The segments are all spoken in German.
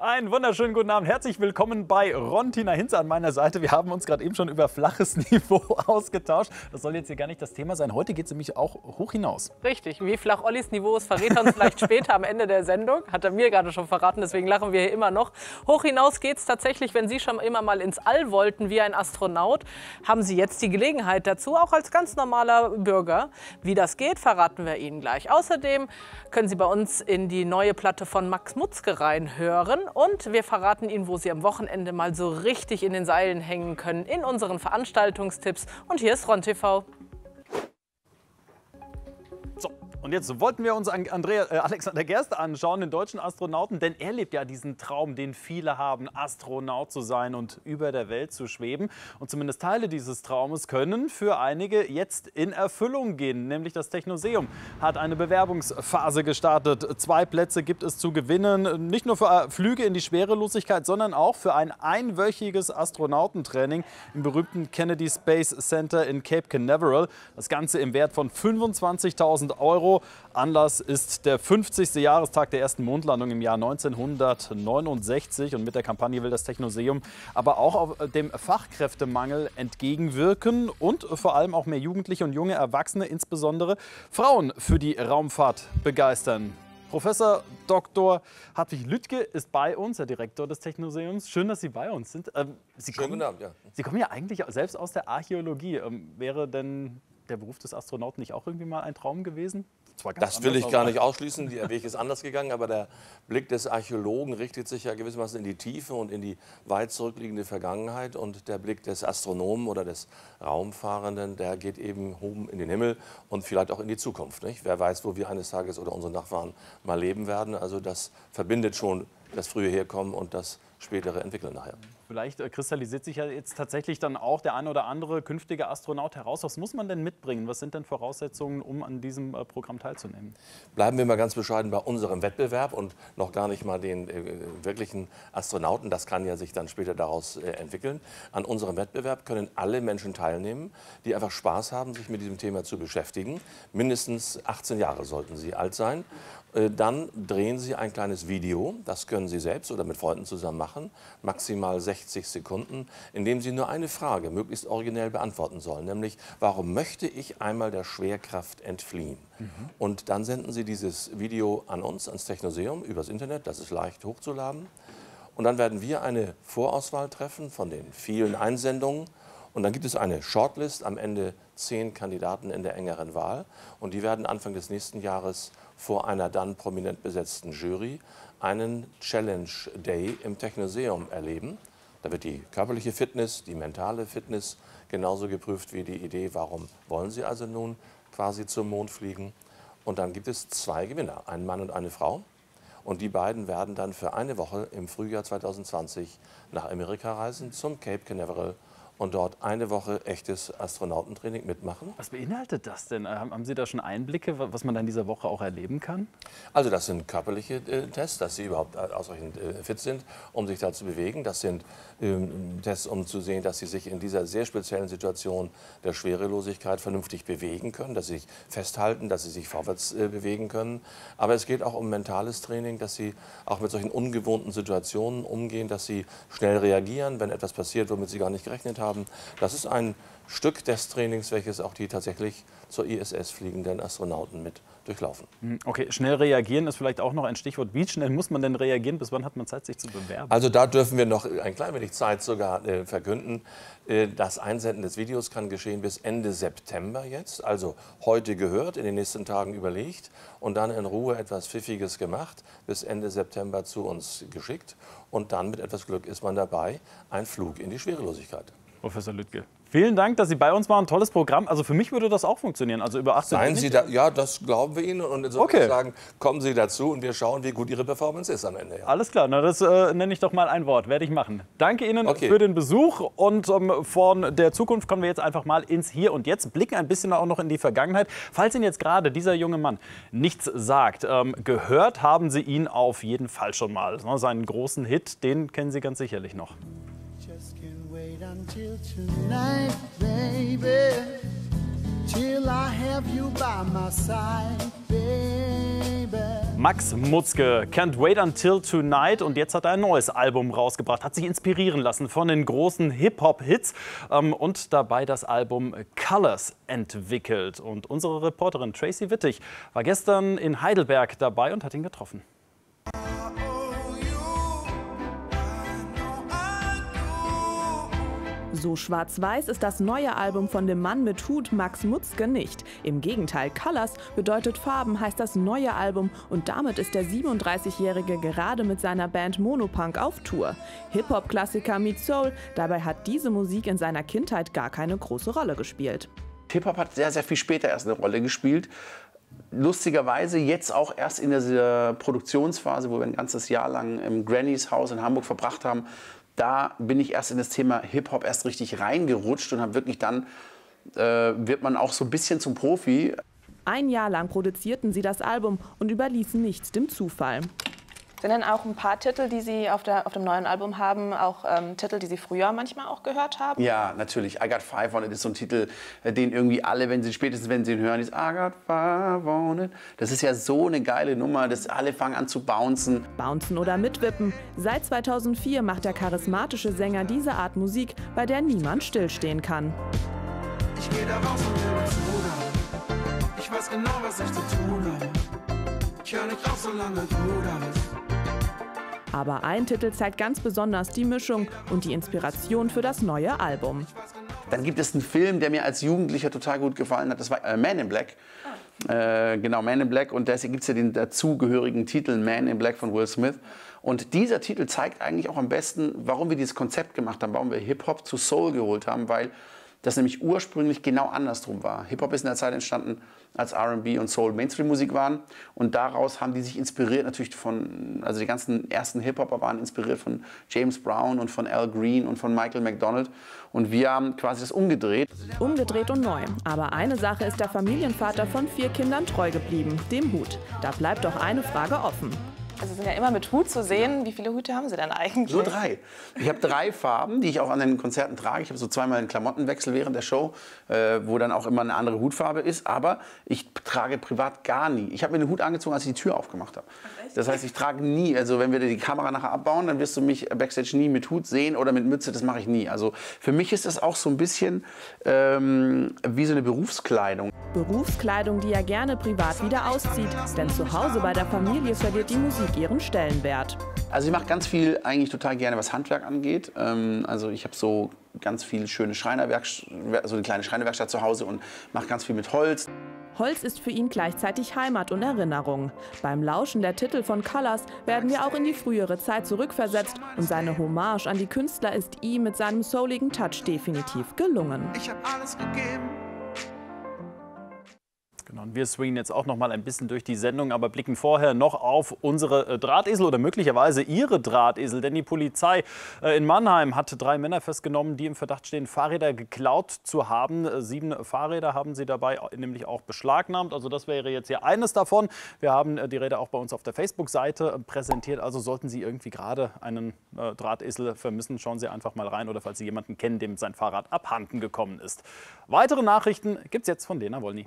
Einen wunderschönen guten Abend. Herzlich willkommen bei Ron. Tina Hinze an meiner Seite. Wir haben uns gerade eben schon über flaches Niveau ausgetauscht. Das soll jetzt hier gar nicht das Thema sein. Heute geht es nämlich auch hoch hinaus. Richtig. Wie flach Ollis Niveau ist, verrät er uns vielleicht später am Ende der Sendung. Hat er mir gerade schon verraten, deswegen lachen wir hier immer noch. Hoch hinaus geht es tatsächlich, wenn Sie schon immer mal ins All wollten wie ein Astronaut, haben Sie jetzt die Gelegenheit dazu, auch als ganz normaler Bürger. Wie das geht, verraten wir Ihnen gleich. Außerdem können Sie bei uns in die neue Platte von Max Mutzke reinhören. Und wir verraten Ihnen, wo Sie am Wochenende mal so richtig in den Seilen hängen können in unseren Veranstaltungstipps. Und hier ist Ron TV. So, und jetzt wollten wir uns Alexander Gerst anschauen, den deutschen Astronauten, denn er lebt ja diesen Traum, den viele haben, Astronaut zu sein und über der Welt zu schweben. Und zumindest Teile dieses Traumes können für einige jetzt in Erfüllung gehen, nämlich das Technoseum hat eine Bewerbungsphase gestartet. 2 Plätze gibt es zu gewinnen, nicht nur für Flüge in die Schwerelosigkeit, sondern auch für ein einwöchiges Astronautentraining im berühmten Kennedy Space Center in Cape Canaveral. Das Ganze im Wert von 25.000 €. Anlass ist der 50. Jahrestag der ersten Mondlandung im Jahr 1969. Und mit der Kampagne will das Technoseum aber auch auf dem Fachkräftemangel entgegenwirken und vor allem auch mehr Jugendliche und junge Erwachsene, insbesondere Frauen, für die Raumfahrt begeistern. Professor Dr. Hartwig Lüttke ist bei uns, der Direktor des Technoseums. Schön, dass Sie bei uns sind. Sie kommen ja eigentlich selbst aus der Archäologie. Wäre denn der Beruf des Astronauten nicht auch irgendwie mal ein Traum gewesen? Das will ich gar nicht ausschließen. Der Weg ist anders gegangen, aber der Blick des Archäologen richtet sich ja gewissermaßen in die Tiefe und in die weit zurückliegende Vergangenheit. Und der Blick des Astronomen oder des Raumfahrenden, der geht eben oben in den Himmel und vielleicht auch in die Zukunft. Nicht? Wer weiß, wo wir eines Tages oder unsere Nachfahren mal leben werden. Also das verbindet schon das frühe Herkommen und das spätere Entwickeln nachher. Vielleicht kristallisiert sich ja jetzt tatsächlich dann auch der ein oder andere künftige Astronaut heraus. Was muss man denn mitbringen? Was sind denn Voraussetzungen, um an diesem Programm teilzunehmen? Bleiben wir mal ganz bescheiden bei unserem Wettbewerb und noch gar nicht mal den wirklichen Astronauten. Das kann ja sich dann später daraus entwickeln. An unserem Wettbewerb können alle Menschen teilnehmen, die einfach Spaß haben, sich mit diesem Thema zu beschäftigen. Mindestens 18 Jahre sollten sie alt sein. Dann drehen Sie ein kleines Video, das können Sie selbst oder mit Freunden zusammen machen, maximal 60 Sekunden, in dem Sie nur eine Frage möglichst originell beantworten sollen, nämlich, warum möchte ich einmal der Schwerkraft entfliehen? Und dann senden Sie dieses Video an uns, ans Technoseum, übers Internet, das ist leicht hochzuladen. Und dann werden wir eine Vorauswahl treffen von den vielen Einsendungen. Und dann gibt es eine Shortlist, am Ende 10 Kandidaten in der engeren Wahl. Und die werden Anfang des nächsten Jahres vor einer dann prominent besetzten Jury einen Challenge Day im Technoseum erleben. Da wird die körperliche Fitness, die mentale Fitness genauso geprüft wie die Idee, warum wollen Sie also nun quasi zum Mond fliegen. Und dann gibt es 2 Gewinner, einen Mann und eine Frau. Und die beiden werden dann für eine Woche im Frühjahr 2020 nach Amerika reisen, zum Cape Canaveral, und dort eine Woche echtes Astronautentraining mitmachen. Was beinhaltet das denn? Haben Sie da schon Einblicke, was man dann in dieser Woche auch erleben kann? Also das sind körperliche Tests, dass sie überhaupt ausreichend fit sind, um sich da zu bewegen. Das sind Tests, um zu sehen, dass sie sich in dieser sehr speziellen Situation der Schwerelosigkeit vernünftig bewegen können, dass sie sich festhalten, dass sie sich vorwärts bewegen können. Aber es geht auch um mentales Training, dass sie auch mit solchen ungewohnten Situationen umgehen, dass sie schnell reagieren, wenn etwas passiert, womit sie gar nicht gerechnet haben. Das ist ein Stück des Trainings, welches auch die tatsächlich zur ISS fliegenden Astronauten mit durchlaufen. Okay, schnell reagieren ist vielleicht auch noch ein Stichwort. Wie schnell muss man denn reagieren? Bis wann hat man Zeit, sich zu bewerben? Also da dürfen wir noch ein klein wenig Zeit sogar verkünden. Das Einsenden des Videos kann geschehen bis Ende September jetzt. Also heute gehört, in den nächsten Tagen überlegt und dann in Ruhe etwas Pfiffiges gemacht, bis Ende September zu uns geschickt. Und dann mit etwas Glück ist man dabei, ein Flug in die Schwerelosigkeit. Professor Lüttke, vielen Dank, dass Sie bei uns waren. Tolles Programm. Also für mich würde das auch funktionieren. Also über 18 Seien Sie da, ja, das glauben wir Ihnen. Und insofern sagen, kommen Sie dazu und wir schauen, wie gut Ihre Performance ist am Ende. Ja. Alles klar, na, das nenne ich doch mal ein Wort. Werde ich machen. Danke Ihnen für den Besuch. Und von der Zukunft kommen wir jetzt einfach mal ins Hier und Jetzt. Blicken ein bisschen auch noch in die Vergangenheit. Falls Ihnen jetzt gerade dieser junge Mann nichts sagt, gehört haben Sie ihn auf jeden Fall schon mal. Seinen großen Hit, den kennen Sie ganz sicherlich noch. Wait until tonight, baby, till I have you by my side, baby. Max Mutzke, Can't Wait Until Tonight, und jetzt hat er ein neues Album rausgebracht, hat sich inspirieren lassen von den großen Hip-Hop-Hits und dabei das Album Colors entwickelt. Und unsere Reporterin Tracy Wittig war gestern in Heidelberg dabei und hat ihn getroffen. So schwarz-weiß ist das neue Album von dem Mann mit Hut Max Mutzke nicht. Im Gegenteil, Colors bedeutet Farben, heißt das neue Album, und damit ist der 37-Jährige gerade mit seiner Band Monopunk auf Tour. Hip-Hop-Klassiker meets Soul, dabei hat diese Musik in seiner Kindheit gar keine große Rolle gespielt. Hip-Hop hat sehr, sehr viel später erst eine Rolle gespielt. Lustigerweise jetzt auch erst in dieser Produktionsphase, wo wir ein ganzes Jahr lang im Granny's Haus in Hamburg verbracht haben. Da bin ich erst in das Thema Hip-Hop erst richtig reingerutscht und habe wirklich dann, wird man auch so ein bisschen zum Profi. Ein Jahr lang produzierten sie das Album und überließen nichts dem Zufall. Sind denn auch ein paar Titel, die Sie auf dem neuen Album haben, auch Titel, die Sie früher manchmal auch gehört haben? Ja, natürlich. I Got Five on It ist so ein Titel, den irgendwie alle, spätestens wenn sie ihn hören, ist I Got Five on It. Das ist ja so eine geile Nummer, dass alle fangen an zu bouncen. Bouncen oder mitwippen. Seit 2004 macht der charismatische Sänger diese Art Musik, bei der niemand stillstehen kann. Ich geh da raus und will was tun. Ich weiß genau, was ich zu tun habe. Ich hör nicht auf, solange du da bist. Aber ein Titel zeigt ganz besonders die Mischung und die Inspiration für das neue Album. Dann gibt es einen Film, der mir als Jugendlicher total gut gefallen hat. Das war Man in Black. Genau, Man in Black. Und da gibt es ja den dazugehörigen Titel Man in Black von Will Smith. Und dieser Titel zeigt eigentlich auch am besten, warum wir dieses Konzept gemacht haben, warum wir Hip-Hop zu Soul geholt haben, weil das nämlich ursprünglich genau andersrum war. Hip-Hop ist in der Zeit entstanden, als R&B und Soul Mainstream-Musik waren. Und daraus haben die sich inspiriert natürlich also die ganzen ersten Hip-Hopper waren inspiriert von James Brown und von Al Green und von Michael McDonald. Und wir haben quasi das umgedreht. Umgedreht und neu. Aber eine Sache ist der Familienvater von 4 Kindern treu geblieben, dem Hut. Da bleibt doch eine Frage offen. Also Sie sind ja immer mit Hut zu sehen. Wie viele Hüte haben Sie denn eigentlich? Nur 3. Ich habe 3 Farben, die ich auch an den Konzerten trage. Ich habe so 2-mal einen Klamottenwechsel während der Show, wo dann auch immer eine andere Hutfarbe ist. Aber ich trage privat gar nie. Ich habe mir den Hut angezogen, als ich die Tür aufgemacht habe. Das heißt, ich trage nie, also wenn wir die Kamera nachher abbauen, dann wirst du mich backstage nie mit Hut sehen oder mit Mütze, das mache ich nie. Also für mich ist das auch so ein bisschen wie so eine Berufskleidung. Berufskleidung, die er gerne privat wieder auszieht. Denn zu Hause bei der Familie verliert die Musik ihren Stellenwert. Also ich mache ganz viel eigentlich total gerne, was Handwerk angeht. Also ich habe so ganz viel schöne so eine kleine Schreinerwerkstatt zu Hause und mache ganz viel mit Holz. Holz ist für ihn gleichzeitig Heimat und Erinnerung. Beim Lauschen der Titel von Colors werden wir auch in die frühere Zeit zurückversetzt und seine Hommage an die Künstler ist ihm mit seinem souligen Touch definitiv gelungen. Ich hab alles gegeben. Genau, und wir swingen jetzt auch noch mal ein bisschen durch die Sendung, aber blicken vorher noch auf unsere Drahtesel oder möglicherweise ihre Drahtesel. Denn die Polizei in Mannheim hat 3 Männer festgenommen, die im Verdacht stehen, Fahrräder geklaut zu haben. 7 Fahrräder haben sie dabei nämlich auch beschlagnahmt. Also das wäre jetzt hier eines davon. Wir haben die Räder auch bei uns auf der Facebook-Seite präsentiert. Also sollten Sie irgendwie gerade einen Drahtesel vermissen, schauen Sie einfach mal rein. Oder falls Sie jemanden kennen, dem sein Fahrrad abhanden gekommen ist. Weitere Nachrichten gibt es jetzt von Lena Wolny.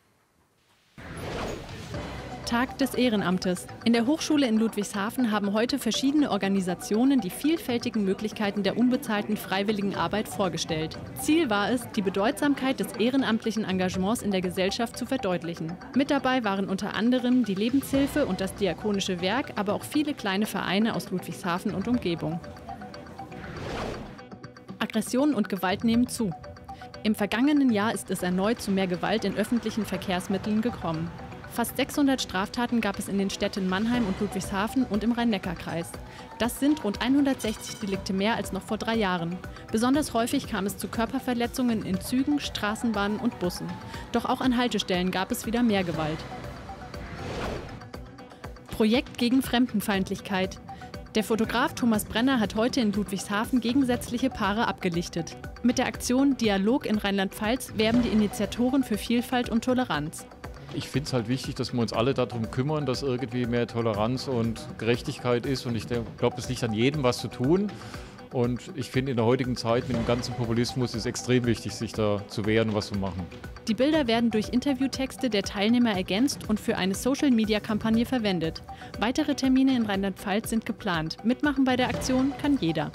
Tag des Ehrenamtes. In der Hochschule in Ludwigshafen haben heute verschiedene Organisationen die vielfältigen Möglichkeiten der unbezahlten freiwilligen Arbeit vorgestellt. Ziel war es, die Bedeutsamkeit des ehrenamtlichen Engagements in der Gesellschaft zu verdeutlichen. Mit dabei waren unter anderem die Lebenshilfe und das Diakonische Werk, aber auch viele kleine Vereine aus Ludwigshafen und Umgebung. Aggressionen und Gewalt nehmen zu. Im vergangenen Jahr ist es erneut zu mehr Gewalt in öffentlichen Verkehrsmitteln gekommen. Fast 600 Straftaten gab es in den Städten Mannheim und Ludwigshafen und im Rhein-Neckar-Kreis. Das sind rund 160 Delikte mehr als noch vor 3 Jahren. Besonders häufig kam es zu Körperverletzungen in Zügen, Straßenbahnen und Bussen. Doch auch an Haltestellen gab es wieder mehr Gewalt. Projekt gegen Fremdenfeindlichkeit. Der Fotograf Thomas Brenner hat heute in Ludwigshafen gegensätzliche Paare abgelichtet. Mit der Aktion Dialog in Rheinland-Pfalz werben die Initiatoren für Vielfalt und Toleranz. Ich finde es halt wichtig, dass wir uns alle darum kümmern, dass irgendwie mehr Toleranz und Gerechtigkeit ist. Und ich glaube, es liegt an jedem, was zu tun. Und ich finde, in der heutigen Zeit mit dem ganzen Populismus ist es extrem wichtig, sich da zu wehren und was zu machen. Die Bilder werden durch Interviewtexte der Teilnehmer ergänzt und für eine Social-Media-Kampagne verwendet. Weitere Termine in Rheinland-Pfalz sind geplant. Mitmachen bei der Aktion kann jeder.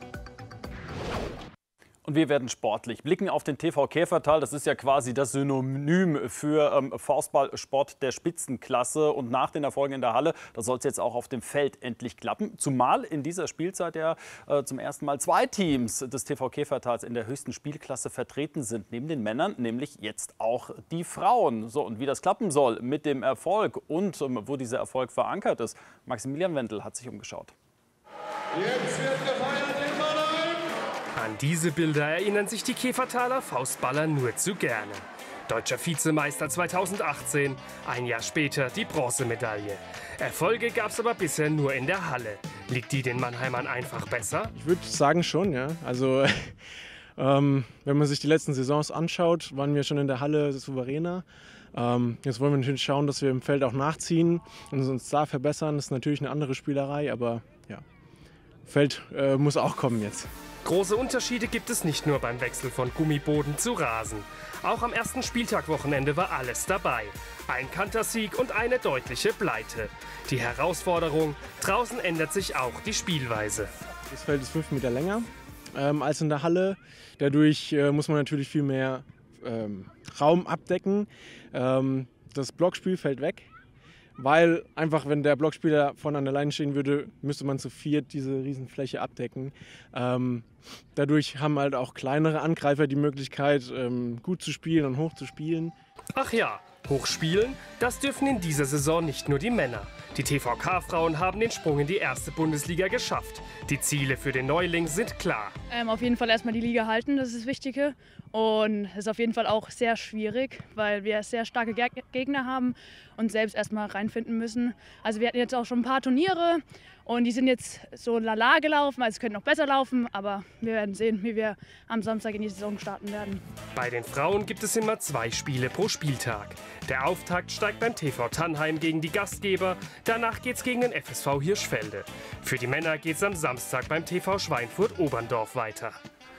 Und wir werden sportlich. Blicken auf den TV Käfertal. Das ist ja quasi das Synonym für Faustballsport der Spitzenklasse. Und nach den Erfolgen in der Halle, da soll es jetzt auch auf dem Feld endlich klappen. Zumal in dieser Spielzeit ja zum ersten Mal 2 Teams des TV Käfertals in der höchsten Spielklasse vertreten sind. Neben den Männern nämlich jetzt auch die Frauen. So, und wie das klappen soll mit dem Erfolg und wo dieser Erfolg verankert ist, Maximilian Wendel hat sich umgeschaut. Jetzt wird gefeiert in Mannheim. An diese Bilder erinnern sich die Käfertaler Faustballer nur zu gerne. Deutscher Vizemeister 2018, ein Jahr später die Bronzemedaille. Erfolge gab es aber bisher nur in der Halle. Liegt die den Mannheimern einfach besser? Ich würde sagen schon, ja. Also wenn man sich die letzten Saisons anschaut, waren wir schon in der Halle souveräner. Jetzt wollen wir natürlich schauen, dass wir im Feld auch nachziehen und uns da verbessern. Das ist natürlich eine andere Spielerei, aber ja, Feld muss auch kommen jetzt. Große Unterschiede gibt es nicht nur beim Wechsel von Gummiboden zu Rasen. Auch am ersten Spieltagwochenende war alles dabei. Ein Kantersieg und eine deutliche Pleite. Die Herausforderung, draußen ändert sich auch die Spielweise. Das Feld ist 5 Meter länger als in der Halle. Dadurch muss man natürlich viel mehr Raum abdecken. Das Blockspiel fällt weg. Weil einfach, wenn der Blockspieler vorne an der Leine stehen würde, müsste man zu viert diese Riesenfläche abdecken. Dadurch haben halt auch kleinere Angreifer die Möglichkeit, gut zu spielen und hoch zu spielen. Ach ja, hochspielen, das dürfen in dieser Saison nicht nur die Männer. Die TVK-Frauen haben den Sprung in die erste Bundesliga geschafft. Die Ziele für den Neuling sind klar. Auf jeden Fall erstmal die Liga halten, das ist das Wichtige. Und es ist auf jeden Fall auch sehr schwierig, weil wir sehr starke Gegner haben und selbst erstmal reinfinden müssen. Also wir hatten jetzt auch schon ein paar Turniere und die sind jetzt so lala gelaufen, also es könnte noch besser laufen, aber wir werden sehen, wie wir am Samstag in die Saison starten werden. Bei den Frauen gibt es immer 2 Spiele pro Spieltag. Der Auftakt steigt beim TV Tannheim gegen die Gastgeber, danach geht's gegen den FSV Hirschfelde. Für die Männer geht's am Samstag beim TV Schweinfurt Oberndorf weiter.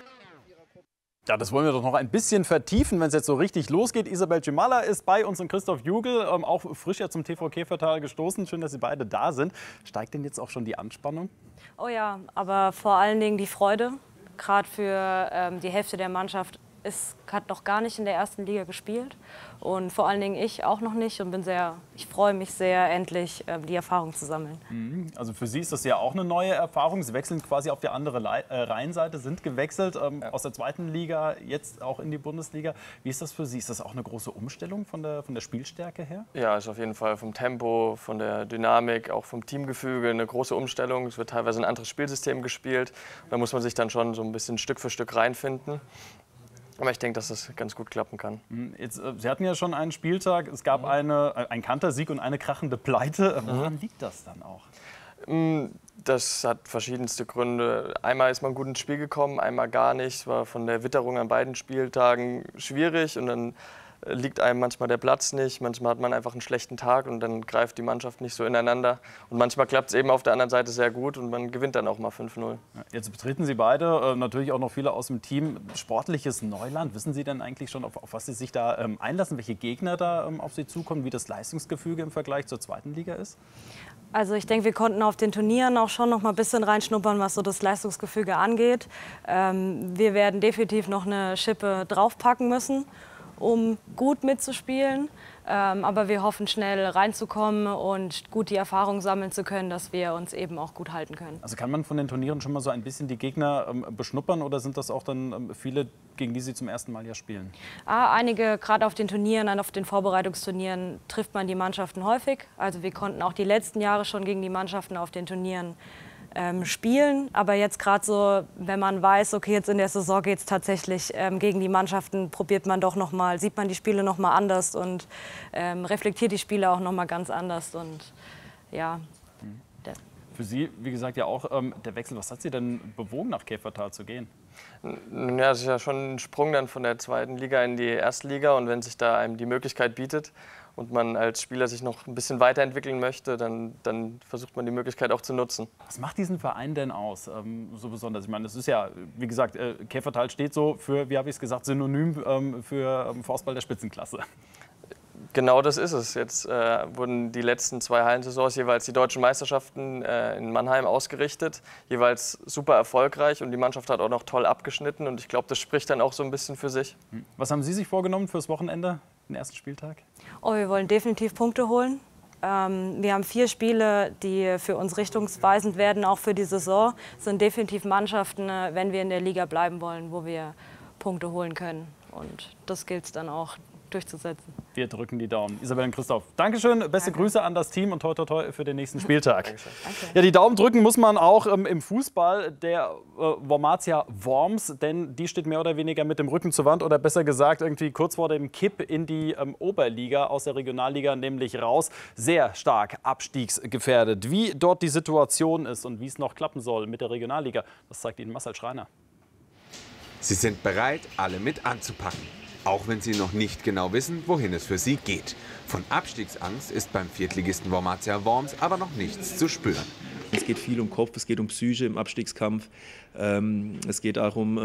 Ja, das wollen wir doch noch ein bisschen vertiefen, wenn es jetzt so richtig losgeht. Isabel Cimala ist bei uns und Christoph Jugel, auch frisch ja zum TV Käfertal gestoßen. Schön, dass Sie beide da sind. Steigt denn jetzt auch schon die Anspannung? Oh ja, aber vor allen Dingen die Freude. Gerade für die Hälfte der Mannschaft hat noch gar nicht in der ersten Liga gespielt. Und vor allen Dingen ich auch noch nicht und ich freue mich sehr, endlich die Erfahrung zu sammeln. Also für Sie ist das ja auch eine neue Erfahrung. Sie wechseln quasi auf die andere Rheinseite, sind gewechselt aus der 2. Liga, jetzt auch in die Bundesliga. Wie ist das für Sie? Ist das auch eine große Umstellung von der Spielstärke her? Ja, ist auf jeden Fall vom Tempo, von der Dynamik, auch vom Teamgefüge eine große Umstellung. Es wird teilweise ein anderes Spielsystem gespielt. Da muss man sich dann schon so ein bisschen Stück für Stück reinfinden. Aber ich denke, dass das ganz gut klappen kann. Jetzt, Sie hatten ja schon einen Spieltag. Es gab einen Kantersieg und eine krachende Pleite. Woran liegt das dann auch? Das hat verschiedenste Gründe. Einmal ist man gut ins Spiel gekommen, einmal gar nicht. Es war von der Witterung an beiden Spieltagen schwierig. Und dann liegt einem manchmal der Platz nicht. Manchmal hat man einfach einen schlechten Tag und dann greift die Mannschaft nicht so ineinander. Und manchmal klappt es eben auf der anderen Seite sehr gut und man gewinnt dann auch mal 5-0. Jetzt betreten Sie beide, natürlich auch noch viele aus dem Team, sportliches Neuland. Wissen Sie denn eigentlich schon, auf was Sie sich da einlassen, welche Gegner da auf Sie zukommen, wie das Leistungsgefüge im Vergleich zur 2. Liga ist? Also ich denke, wir konnten auf den Turnieren auch schon noch mal ein bisschen reinschnuppern, was so das Leistungsgefüge angeht. Wir werden definitiv noch eine Schippe draufpacken müssen, um gut mitzuspielen. Aber wir hoffen, schnell reinzukommen und gut die Erfahrung sammeln zu können, dass wir uns eben auch gut halten können. Also kann man von den Turnieren schon mal so ein bisschen die Gegner beschnuppern oder sind das auch dann viele, gegen die Sie zum ersten Mal ja spielen? Einige, gerade auf den Turnieren, auf den Vorbereitungsturnieren, trifft man die Mannschaften häufig. Also wir konnten auch die letzten Jahre schon gegen die Mannschaften auf den Turnieren spielen. Aber jetzt gerade so, wenn man weiß, okay, jetzt in der Saison geht es tatsächlich gegen die Mannschaften, probiert man doch noch mal, sieht man die Spiele noch mal anders und reflektiert die Spiele auch noch mal ganz anders. Und ja. Für Sie, wie gesagt, ja auch der Wechsel. Was hat Sie denn bewogen, nach Käfertal zu gehen? Ja, es ist ja schon ein Sprung dann von der 2. Liga in die 1. Liga und wenn sich da einem die Möglichkeit bietet und man als Spieler sich noch ein bisschen weiterentwickeln möchte, dann versucht man die Möglichkeit auch zu nutzen. Was macht diesen Verein denn aus, so besonders? Ich meine, das ist ja, wie gesagt, Käfertal steht so für, wie habe ich es gesagt, synonym für Faustball der Spitzenklasse. Genau das ist es. Jetzt wurden die letzten 2 Hallensaisons jeweils die deutschen Meisterschaften in Mannheim ausgerichtet. Jeweils super erfolgreich und die Mannschaft hat auch noch toll abgeschnitten. Und ich glaube, das spricht dann auch so ein bisschen für sich. Was haben Sie sich vorgenommen fürs Wochenende, den ersten Spieltag? Oh, wir wollen definitiv Punkte holen. Wir haben 4 Spiele, die für uns richtungsweisend werden, auch für die Saison. Das sind definitiv Mannschaften, wenn wir in der Liga bleiben wollen, wo wir Punkte holen können. Und das gilt es dann auch durchzusetzen. Wir drücken die Daumen. Isabel und Christoph, Dankeschön, beste Grüße an das Team und toi toi toi für den nächsten Spieltag. Danke. Ja, die Daumen drücken muss man auch im Fußball der Wormatia Worms, denn die steht mehr oder weniger mit dem Rücken zur Wand oder besser gesagt irgendwie kurz vor dem Kipp in die Oberliga aus der Regionalliga, nämlich raus. Sehr stark abstiegsgefährdet. Wie dort die Situation ist und wie es noch klappen soll mit der Regionalliga, das zeigt Ihnen Marcel Schreiner. Sie sind bereit, alle mit anzupacken. Auch wenn sie noch nicht genau wissen, wohin es für sie geht. Von Abstiegsangst ist beim Viertligisten Wormatia Worms aber noch nichts zu spüren. Es geht viel um Kopf, es geht um Psyche im Abstiegskampf. Es geht darum,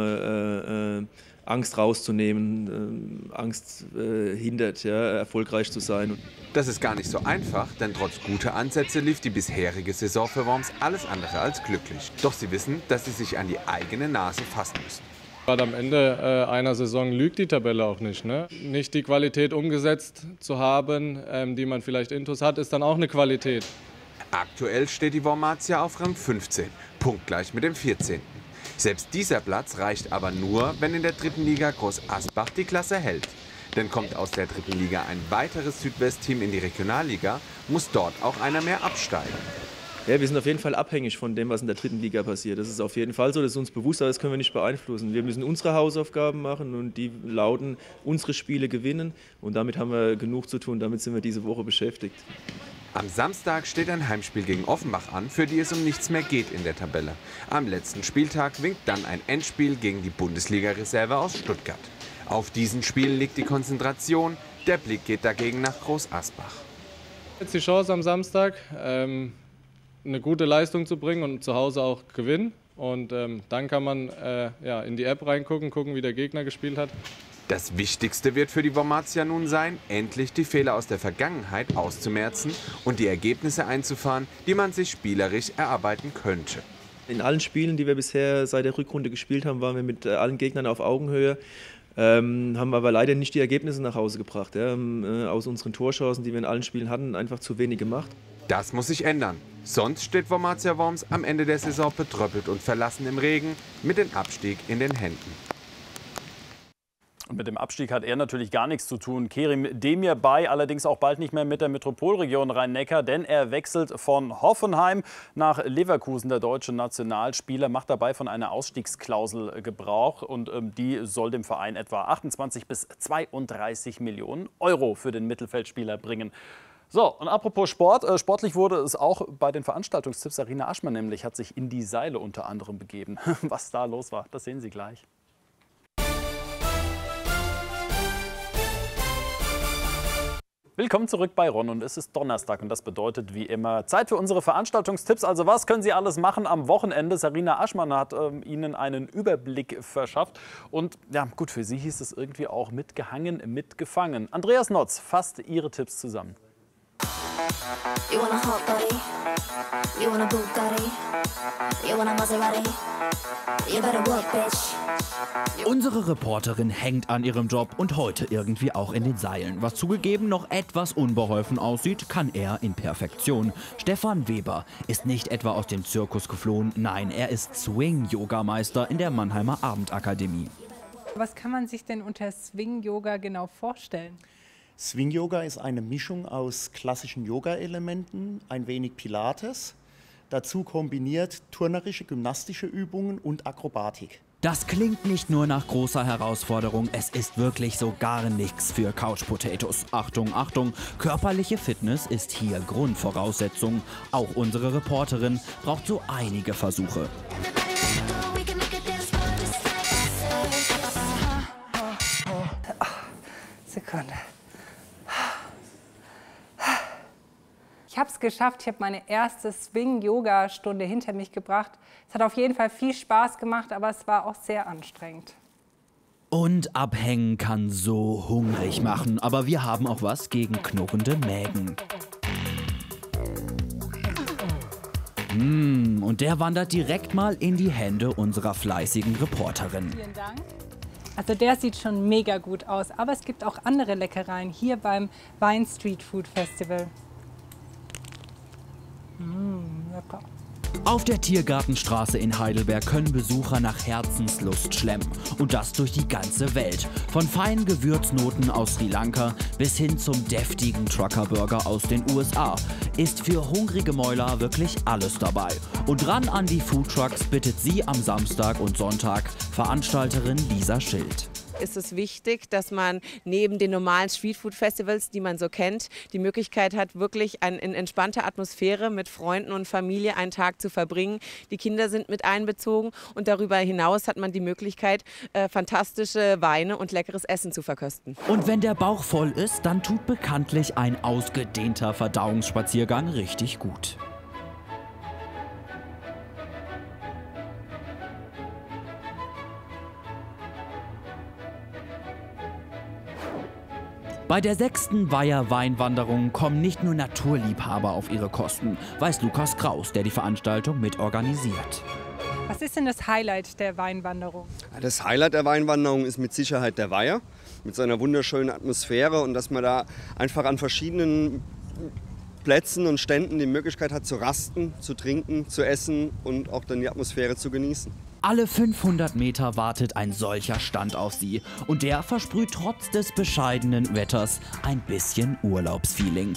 Angst rauszunehmen. Angst hindert, ja, erfolgreich zu sein. Das ist gar nicht so einfach, denn trotz guter Ansätze lief die bisherige Saison für Worms alles andere als glücklich. Doch sie wissen, dass sie sich an die eigene Nase fassen müssen. Gerade am Ende einer Saison lügt die Tabelle auch nicht. Ne? Nicht die Qualität umgesetzt zu haben, die man vielleicht intus hat, ist dann auch eine Qualität. Aktuell steht die Wormatia auf Rang 15, punktgleich mit dem 14. Selbst dieser Platz reicht aber nur, wenn in der 3. Liga Groß Asbach die Klasse hält. Denn kommt aus der 3. Liga ein weiteres Südwest-Team in die Regionalliga, muss dort auch einer mehr absteigen. Ja, wir sind auf jeden Fall abhängig von dem, was in der 3. Liga passiert. Das ist auf jeden Fall so, das ist uns bewusst, aber das können wir nicht beeinflussen. Wir müssen unsere Hausaufgaben machen und die lauten, unsere Spiele gewinnen. Und damit haben wir genug zu tun, damit sind wir diese Woche beschäftigt. Am Samstag steht ein Heimspiel gegen Offenbach an, für die es um nichts mehr geht in der Tabelle. Am letzten Spieltag winkt dann ein Endspiel gegen die Bundesliga-Reserve aus Stuttgart. Auf diesen Spielen liegt die Konzentration, der Blick geht dagegen nach Groß Asbach. Jetzt die Chance am Samstag, eine gute Leistung zu bringen und zu Hause auch gewinnen. Und dann kann man in die App reingucken, gucken, wie der Gegner gespielt hat. Das Wichtigste wird für die Wormatia nun sein, endlich die Fehler aus der Vergangenheit auszumerzen und die Ergebnisse einzufahren, die man sich spielerisch erarbeiten könnte. In allen Spielen, die wir bisher seit der Rückrunde gespielt haben, waren wir mit allen Gegnern auf Augenhöhe. Haben aber leider nicht die Ergebnisse nach Hause gebracht. Ja. Aus unseren Torchancen, die wir in allen Spielen hatten, einfach zu wenig gemacht. Das muss sich ändern. Sonst steht Wormatia Worms am Ende der Saison betröppelt und verlassen im Regen mit dem Abstieg in den Händen. Und mit dem Abstieg hat er natürlich gar nichts zu tun. Kerim Demirbay allerdings auch bald nicht mehr mit der Metropolregion Rhein-Neckar, denn er wechselt von Hoffenheim nach Leverkusen. Der deutsche Nationalspieler macht dabei von einer Ausstiegsklausel Gebrauch und die soll dem Verein etwa 28 bis 32 Millionen Euro für den Mittelfeldspieler bringen. So, und apropos Sport, sportlich wurde es auch bei den Veranstaltungstipps. Sarina Aschmann nämlich hat sich in die Seile unter anderem begeben. Was da los war, das sehen Sie gleich. Willkommen zurück bei Ron und es ist Donnerstag und das bedeutet wie immer Zeit für unsere Veranstaltungstipps. Also was können Sie alles machen am Wochenende? Sarina Aschmann hat Ihnen einen Überblick verschafft und ja gut, für Sie hieß es irgendwie auch mitgehangen, mitgefangen. Andreas Notz fasst Ihre Tipps zusammen. You want a hot body? You want a Bugatti? You want a Maserati? You better work, bitch. Unsere Reporterin hängt an ihrem Job und heute irgendwie auch in den Seilen. Was zugegeben noch etwas unbeholfen aussieht, kann er in Perfektion. Stefan Weber ist nicht etwa aus dem Zirkus geflohen, nein, er ist Swing-Yoga-Meister in der Mannheimer Abendakademie. Was kann man sich denn unter Swing-Yoga genau vorstellen? Swing-Yoga ist eine Mischung aus klassischen Yoga-Elementen, ein wenig Pilates, dazu kombiniert turnerische, gymnastische Übungen und Akrobatik. Das klingt nicht nur nach großer Herausforderung, es ist wirklich so gar nichts für Couch Potatoes. Achtung, Achtung, körperliche Fitness ist hier Grundvoraussetzung. Auch unsere Reporterin braucht so einige Versuche. Sekunde. Ich habe es geschafft, ich habe meine erste Swing-Yoga-Stunde hinter mich gebracht. Es hat auf jeden Fall viel Spaß gemacht, aber es war auch sehr anstrengend. Und abhängen kann so hungrig machen, aber wir haben auch was gegen knurrende Mägen. Und der wandert direkt mal in die Hände unserer fleißigen Reporterin. Vielen Dank. Also der sieht schon mega gut aus, aber es gibt auch andere Leckereien hier beim Wein Street Food Festival. Lecker. Auf der Tiergartenstraße in Heidelberg können Besucher nach Herzenslust schlemmen. Und das durch die ganze Welt. Von feinen Gewürznoten aus Sri Lanka bis hin zum deftigen Trucker-Burger aus den USA. Ist für hungrige Mäuler wirklich alles dabei. Und ran an die Foodtrucks bittet sie am Samstag und Sonntag Veranstalterin Lisa Schild. Ist es wichtig, dass man neben den normalen Streetfood-Festivals, die man so kennt, die Möglichkeit hat, wirklich in entspannter Atmosphäre mit Freunden und Familie einen Tag zu verbringen. Die Kinder sind mit einbezogen und darüber hinaus hat man die Möglichkeit, fantastische Weine und leckeres Essen zu verkösten. Und wenn der Bauch voll ist, dann tut bekanntlich ein ausgedehnter Verdauungsspaziergang richtig gut. Bei der 6. Weiher-Weinwanderung kommen nicht nur Naturliebhaber auf ihre Kosten, weiß Lukas Kraus, der die Veranstaltung mitorganisiert. Was ist denn das Highlight der Weinwanderung? Das Highlight der Weinwanderung ist mit Sicherheit der Weiher mit seiner wunderschönen Atmosphäre und dass man da einfach an verschiedenen Plätzen und Ständen die Möglichkeit hat zu rasten, zu trinken, zu essen und auch dann die Atmosphäre zu genießen. Alle 500 Meter wartet ein solcher Stand auf sie und der versprüht trotz des bescheidenen Wetters ein bisschen Urlaubsfeeling.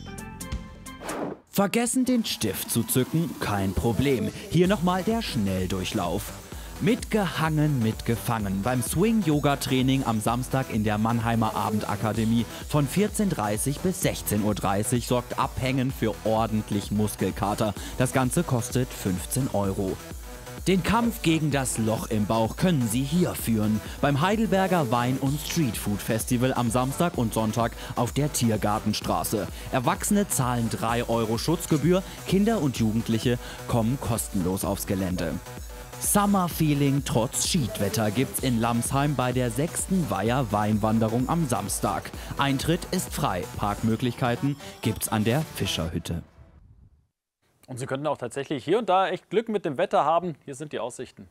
Vergessen den Stift zu zücken? Kein Problem. Hier nochmal der Schnelldurchlauf. Mitgehangen, mitgefangen beim Swing-Yoga-Training am Samstag in der Mannheimer Abendakademie von 14:30 bis 16:30 Uhr sorgt Abhängen für ordentlich Muskelkater. Das Ganze kostet 15 €. Den Kampf gegen das Loch im Bauch können Sie hier führen, beim Heidelberger Wein- und Streetfood Festival am Samstag und Sonntag auf der Tiergartenstraße. Erwachsene zahlen 3 € Schutzgebühr, Kinder und Jugendliche kommen kostenlos aufs Gelände. Summer-Feeling trotz Schiedwetter gibt's in Lamsheim bei der 6. Weiher-Weinwanderung am Samstag. Eintritt ist frei, Parkmöglichkeiten gibt's an der Fischerhütte. Und Sie könnten auch tatsächlich hier und da echt Glück mit dem Wetter haben. Hier sind die Aussichten.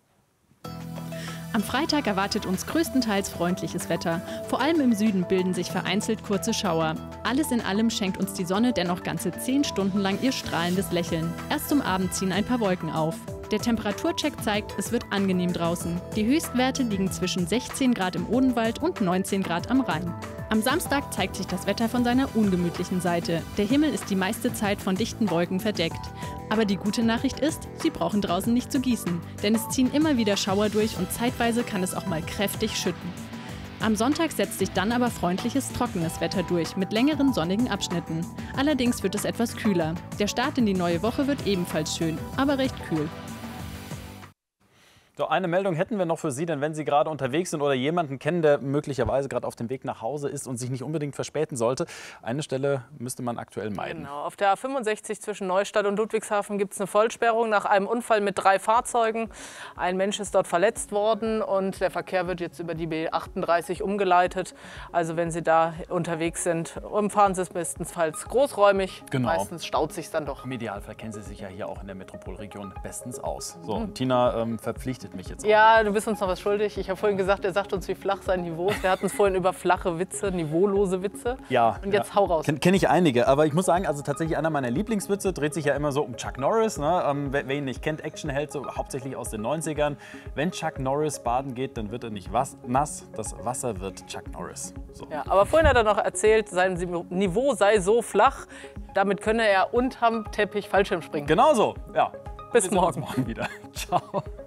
Am Freitag erwartet uns größtenteils freundliches Wetter. Vor allem im Süden bilden sich vereinzelt kurze Schauer. Alles in allem schenkt uns die Sonne dennoch ganze 10 Stunden lang ihr strahlendes Lächeln. Erst zum Abend ziehen ein paar Wolken auf. Der Temperaturcheck zeigt, es wird angenehm draußen. Die Höchstwerte liegen zwischen 16 Grad im Odenwald und 19 Grad am Rhein. Am Samstag zeigt sich das Wetter von seiner ungemütlichen Seite. Der Himmel ist die meiste Zeit von dichten Wolken verdeckt. Aber die gute Nachricht ist, Sie brauchen draußen nicht zu gießen, denn es ziehen immer wieder Schauer durch und zeitweise kann es auch mal kräftig schütten. Am Sonntag setzt sich dann aber freundliches, trockenes Wetter durch, mit längeren sonnigen Abschnitten. Allerdings wird es etwas kühler. Der Start in die neue Woche wird ebenfalls schön, aber recht kühl. So, eine Meldung hätten wir noch für Sie, denn wenn Sie gerade unterwegs sind oder jemanden kennen, der möglicherweise gerade auf dem Weg nach Hause ist und sich nicht unbedingt verspäten sollte, eine Stelle müsste man aktuell meiden. Genau, auf der A65 zwischen Neustadt und Ludwigshafen gibt es eine Vollsperrung nach einem Unfall mit 3 Fahrzeugen. Ein Mensch ist dort verletzt worden und der Verkehr wird jetzt über die B38 umgeleitet. Also wenn Sie da unterwegs sind, umfahren Sie es bestenfalls großräumig. Genau. Meistens staut sich dann doch. Im Idealfall kennen Sie sich ja hier auch in der Metropolregion bestens aus. So, und Tina verpflichtet mich jetzt auch. Ja, du bist uns noch was schuldig. Ich habe vorhin gesagt, er sagt uns, wie flach sein Niveau ist. Wir hatten es vorhin über flache Witze, niveaulose Witze. Ja. Und jetzt hau raus. Kenne ich einige, aber ich muss sagen, also tatsächlich einer meiner Lieblingswitze dreht sich ja immer so um Chuck Norris. Ne? Wer ihn nicht kennt, Actionheld, so hauptsächlich aus den 90ern. Wenn Chuck Norris baden geht, dann wird er nicht nass, das Wasser wird Chuck Norris. So. Ja, aber vorhin hat er noch erzählt, sein Niveau sei so flach, damit könne er unterm Teppich Fallschirm springen. Genau so, ja. Bis morgen. Bis morgen wieder. Ciao.